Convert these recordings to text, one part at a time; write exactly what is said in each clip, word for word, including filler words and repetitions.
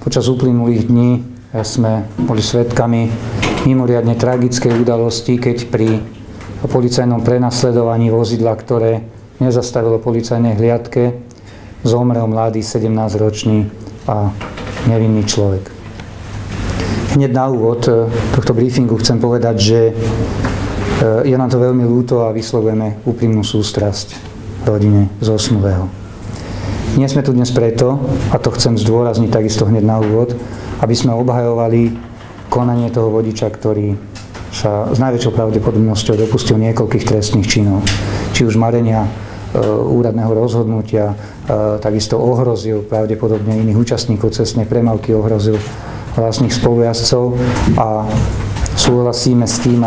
Počas uplynulých dní sme boli svedkami mimoriadne tragickej udalosti, keď pri policajnom prenasledovaní vozidla, ktoré nezastavilo policajnej hliadke, zomrel mladý sedemnásťročný a nevinný človek. Hneď na úvod tohto briefingu chcem povedať, že je nám to veľmi ľúto a vyslovujeme úprimnú sústrasť rodine zosnulého. Nie sme tu dnes preto, a to chcem zdôrazniť takisto hneď na úvod, aby sme obhajovali konanie toho vodiča, ktorý sa s najväčšou pravdepodobnosťou dopustil niekoľkých trestných činov. Či už marenia e, úradného rozhodnutia, e, takisto ohrozil pravdepodobne iných účastníkov cestnej premávky, ohrozil vlastných spolujazdcov a súhlasíme s tým a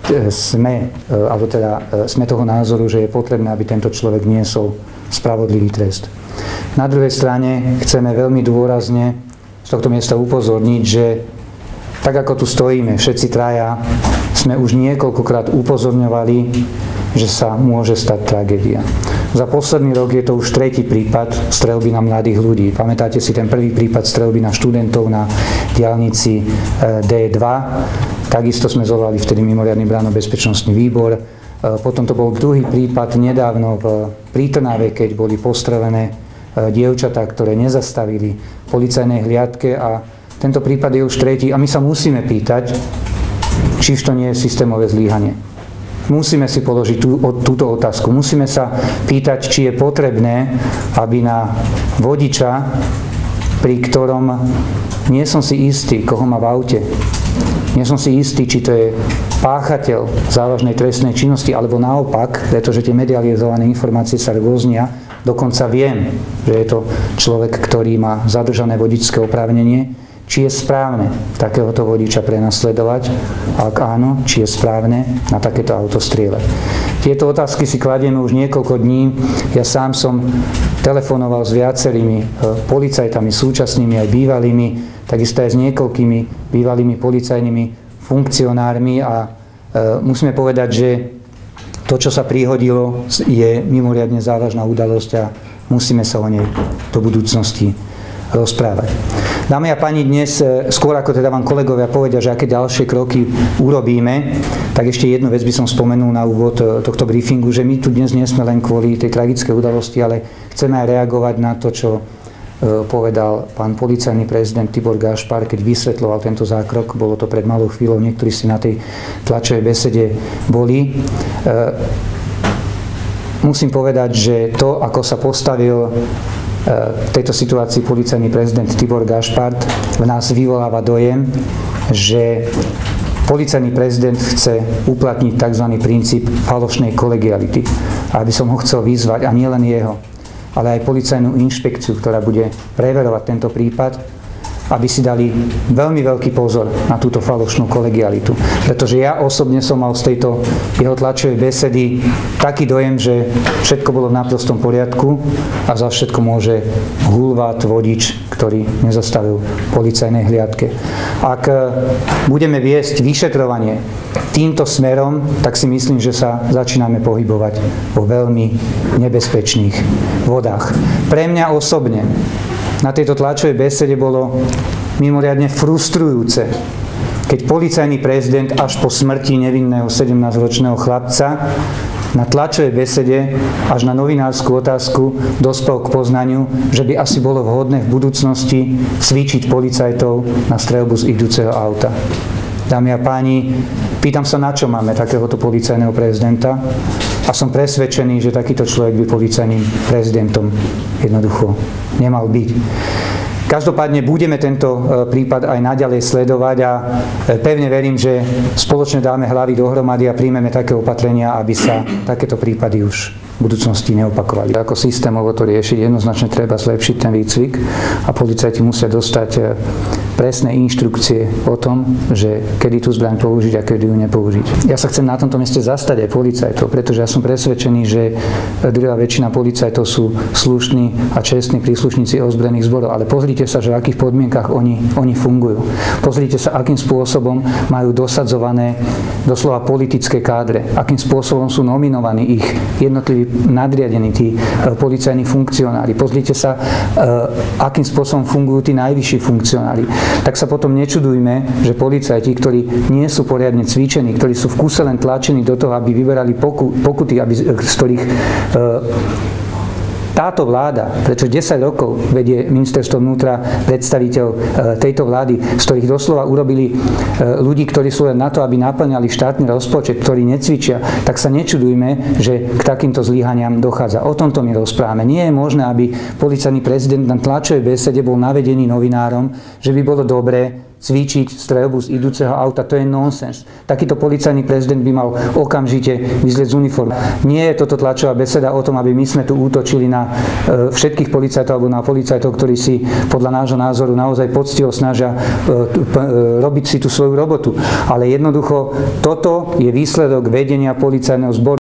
sme, e, alebo teda e, sme toho názoru, že je potrebné, aby tento človek niesol spravodlivý trest. Na druhej strane chceme veľmi dôrazne z tohto miesta upozorniť, že tak ako tu stojíme, všetci traja, sme už niekoľkokrát upozorňovali, že sa môže stať tragédia. Za posledný rok je to už tretí prípad streľby na mladých ľudí. Pamätáte si ten prvý prípad streľby na študentov na diaľnici dé dva. Takisto sme zvolali vtedy mimoriadny branno-bezpečnostný výbor. Potom to bol druhý prípad nedávno v Trnave, keď boli postrelené dievčatá, ktoré nezastavili policajnej hliadke, a tento prípad je už tretí a my sa musíme pýtať, či to nie je systémové zlyhanie. Musíme si položiť tú, túto otázku. Musíme sa pýtať, či je potrebné, aby na vodiča, pri ktorom nie som si istý, koho má v aute, nie som si istý, či to je páchateľ závažnej trestnej činnosti, alebo naopak, pretože tie medializované informácie sa rôznia. Dokonca viem, že je to človek, ktorý má zadržané vodičské oprávnenie. Či je správne takéhoto vodiča prenasledovať? Ak áno, či je správne na takéto auto strieľať? Tieto otázky si kladieme už niekoľko dní. Ja sám som telefonoval s viacerými policajtami, súčasnými aj bývalými, takisto aj s niekoľkými bývalými policajnými funkcionármi a e, musíme povedať, že to, čo sa prihodilo, je mimoriadne závažná udalosť a musíme sa o nej do budúcnosti rozprávať. Dámy a páni, dnes, skôr ako teda vám kolegovia povedia, že aké ďalšie kroky urobíme, tak ešte jednu vec by som spomenul na úvod tohto briefingu, že my tu dnes nie sme len kvôli tej tragickej udalosti, ale chceme aj reagovať na to, čo povedal pán policajný prezident Tibor Gašpar, keď vysvetľoval tento zákrok. Bolo to pred malou chvíľou, niektorí si na tej tlačovej besede boli. Musím povedať, že to, ako sa postavil v tejto situácii policajný prezident Tibor Gašpar, v nás vyvoláva dojem, že policajný prezident chce uplatniť tzv. Princíp falošnej kolegiality. A aby som ho chcel vyzvať, a nie len jeho, ale aj policajnú inšpekciu, ktorá bude preverovať tento prípad, aby si dali veľmi veľký pozor na túto falošnú kolegialitu. Pretože ja osobne som mal z tejto jeho tlačovej besedy taký dojem, že všetko bolo v naprostom poriadku a za všetko môže hulvát vodič, ktorý nezastavil policajnej hliadke. Ak budeme viesť vyšetrovanie týmto smerom, tak si myslím, že sa začíname pohybovať vo veľmi nebezpečných vodách. Pre mňa osobne na tejto tlačovej besede bolo mimoriadne frustrujúce, keď policajný prezident až po smrti nevinného sedemnásťročného chlapca na tlačovej besede až na novinárskú otázku dospel k poznaniu, že by asi bolo vhodné v budúcnosti cvičiť policajtov na streľbu z idúceho auta. Dámy a páni, pýtam sa, na čo máme takéhoto policajného prezidenta, a som presvedčený, že takýto človek by policajným prezidentom jednoducho nemal byť. Každopádne budeme tento prípad aj naďalej sledovať a pevne verím, že spoločne dáme hlavy dohromady a príjmeme také opatrenia, aby sa takéto prípady už v budúcnosti neopakovali. Ako systémovo to riešiť, jednoznačne treba zlepšiť ten výcvik a policajti musia dostať presné inštrukcie o tom, že kedy tú zbraň použiť a kedy ju nepoužiť. Ja sa chcem na tomto mieste zastať aj policajtov, pretože ja som presvedčený, že druhá väčšina policajtov sú slušní a čestní príslušníci ozbrojených zborov, ale pozrite sa, že v akých podmienkach oni, oni fungujú. Pozrite sa, akým spôsobom majú dosadzované doslova politické kádre, akým spôsobom sú nominovaní ich jednotliví nadriadení, tí policajní funkcionári. Pozrite sa, akým spôsobom fungujú tí najvyšší funkcionári. Tak sa potom nečudujme, že policajti, ktorí nie sú poriadne cvičení, ktorí sú v kuse len tlačení do toho, aby vyberali pokuty, aby, z ktorých táto vláda, prečo desať rokov vedie ministerstvo vnútra predstaviteľ tejto vlády, z ktorých doslova urobili ľudí, ktorí sú len na to, aby naplňali štátny rozpočet, ktorí necvičia, tak sa nečudujme, že k takýmto zlyhaniam dochádza. O tomto my rozprávame. Nie je možné, aby policajný prezident na tlačovej besede bol navedený novinárom, že by bolo dobré cvičiť streľbu z idúceho auta. To je nonsens. Takýto policajný prezident by mal okamžite vyzlieť z uniformy. Nie je toto tlačová beseda o tom, aby my sme tu útočili na e, všetkých policajtov alebo na policajtov, ktorí si podľa nášho názoru naozaj poctivo snažia e, t, p, e, robiť si tú svoju robotu. Ale jednoducho toto je výsledok vedenia policajného zboru.